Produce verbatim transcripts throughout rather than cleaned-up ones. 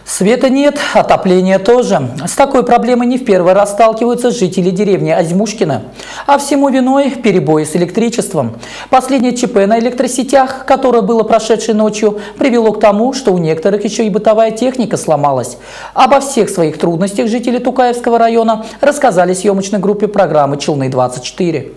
Света нет, отопления тоже. С такой проблемой не в первый раз сталкиваются жители деревни Азьмушкино. А всему виной перебои с электричеством. Последнее ЧП на электросетях, которое было прошедшей ночью, привело к тому, что у некоторых еще и бытовая техника сломалась. Обо всех своих трудностях жители Тукаевского района рассказали съемочной группе программы «Челны двадцать четыре».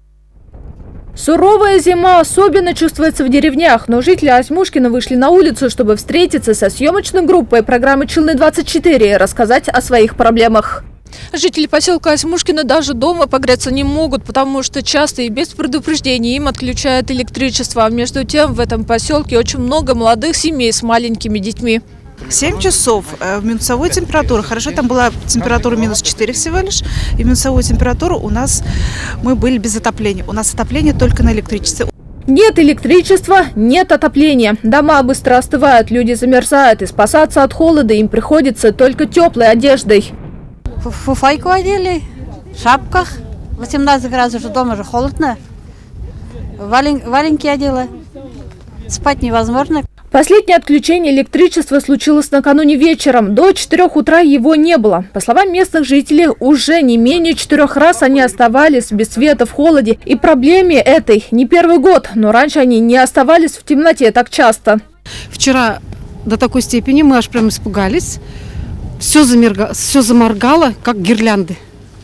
Суровая зима особенно чувствуется в деревнях, но жители Азьмушкино вышли на улицу, чтобы встретиться со съемочной группой программы «Челны двадцать четыре» и рассказать о своих проблемах. Жители поселка Азьмушкино даже дома погреться не могут, потому что часто и без предупреждения им отключают электричество. А между тем в этом поселке очень много молодых семей с маленькими детьми. семь часов в минусовой температуре. Хорошо, там была температура минус четыре всего лишь. И минусовую температуру у нас мы были без отопления. У нас отопление только на электричестве. Нет электричества, нет отопления. Дома быстро остывают, люди замерзают. И спасаться от холода им приходится только теплой одеждой. Фуфайку одели, в шапках. восемнадцать градусов, дома же холодно. Вален, валенки одела. Спать невозможно. Последнее отключение электричества случилось накануне вечером. До четырёх утра его не было. По словам местных жителей, уже не менее четырех раз они оставались без света в холоде. И проблеме этой не первый год, но раньше они не оставались в темноте так часто. Вчера до такой степени мы аж прям испугались. Все заморгало, все заморгало, как гирлянды.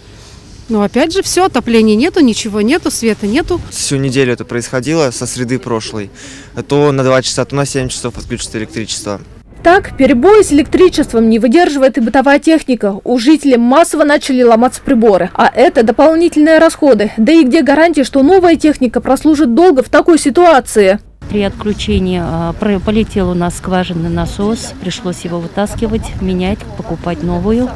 Но опять же все, отопления нету, ничего нету, света нету. Всю неделю это происходило со среды прошлой. То на два часа, то на семь часов отключится электричество. Так, перебои с электричеством не выдерживает и бытовая техника. У жителей массово начали ломаться приборы. А это дополнительные расходы. Да и где гарантия, что новая техника прослужит долго в такой ситуации? При отключении полетел у нас скважинный насос, пришлось его вытаскивать, менять, покупать новую.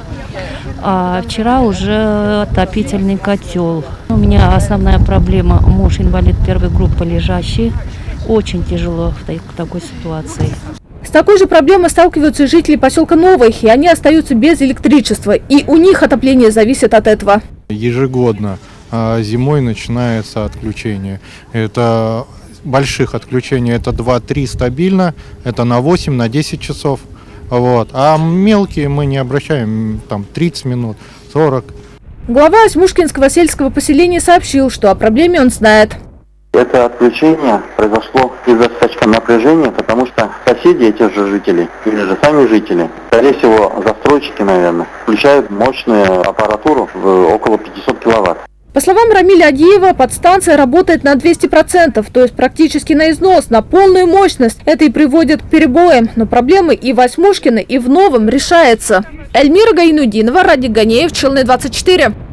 А вчера уже отопительный котел. У меня основная проблема – муж инвалид первой группы лежащий. Очень тяжело в такой ситуации. С такой же проблемой сталкиваются жители поселка Новый, и они остаются без электричества. И у них отопление зависит от этого. Ежегодно зимой начинается отключение. Это больших отключений это два-три стабильно, это на восемь, на десять часов. Вот. А мелкие мы не обращаем, там тридцать минут, сорок. Глава Азьмушкинского сельского поселения сообщил, что о проблеме он знает. Это отключение произошло из-за скачка напряжения, потому что соседи, эти же жители, или же сами жители, скорее всего застройщики, наверное, включают мощную аппаратуру в около пятисот киловатт. По словам Рамиля Адиева, подстанция работает на двести процентов, то есть практически на износ, на полную мощность. Это и приводит к перебоям, но проблемы и в Азьмушкино, и в Новом решается. Эльмира Гайнудинова, Радик Ганеев, Челны двадцать четыре.